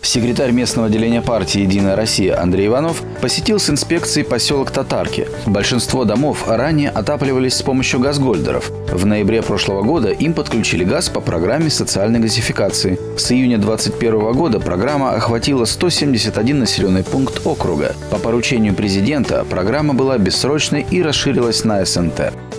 Секретарь местного отделения партии «Единая Россия» Андрей Иванов посетил с инспекцией поселок Татарки. Большинство домов ранее отапливались с помощью газгольдеров. В ноябре прошлого года им подключили газ по программе социальной газификации. С июня 2021 года программа охватила 171 населенный пункт округа. По поручению президента программа была бессрочной и расширилась на СНТ.